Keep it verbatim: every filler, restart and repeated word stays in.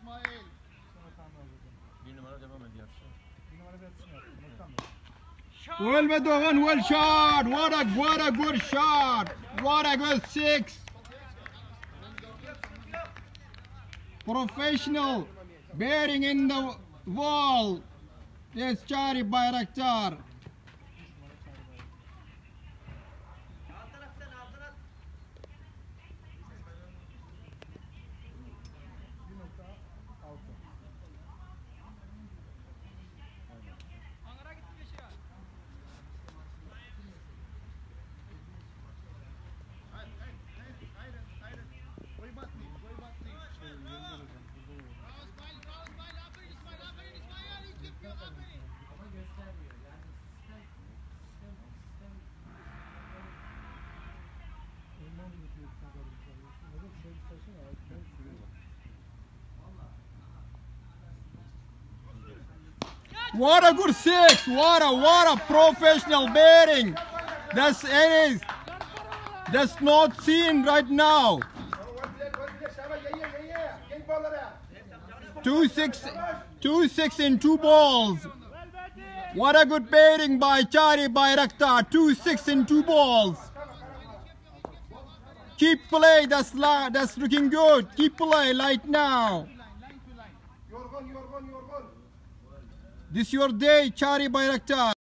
Bir numara devam ediyor. Well, Bedogan, well shot. What a what a good shot. What a good six. Professional bearing in the wall. Yes, Cagri Bayraktar. What a good six! What a what a professional bearing! That's it is. That's not seen right now. Two six, two six in two balls. What a good bearing by Cagri Bayraktar. Two six in two balls. Keep play. That's la that's looking good. Keep play right now. This your day, Cagri Bayraktar.